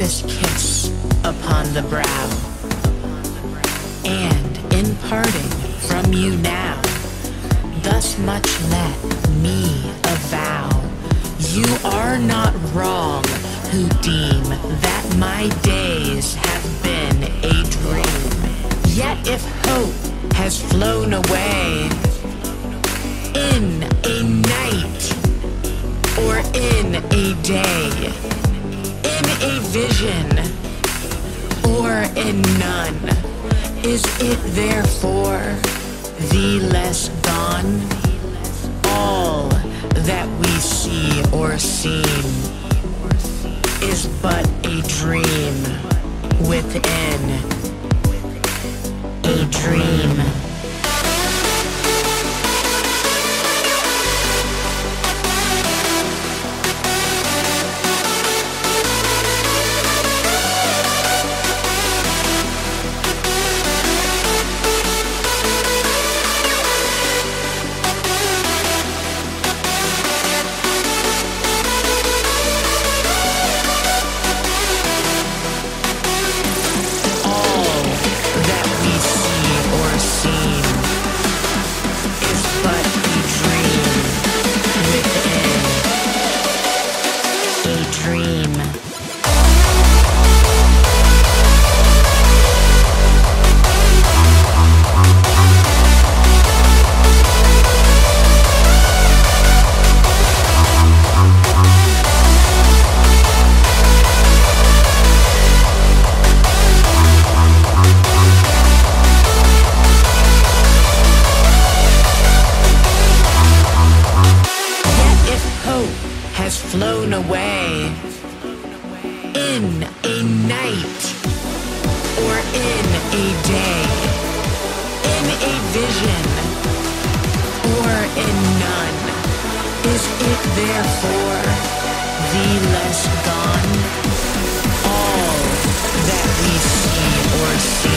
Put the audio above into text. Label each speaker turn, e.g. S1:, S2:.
S1: this kiss upon the brow. And in parting from you now, thus much let me avow: you are not wrong who deem that my days have been a dream. Yet if hope has flown away in a night or in a day, in a vision or in none, is it therefore the less gone? All that we see or seem is but a dream within a dream. Has flown away in a night or in a day, in a vision or in none, is it therefore the less gone? All that we see or see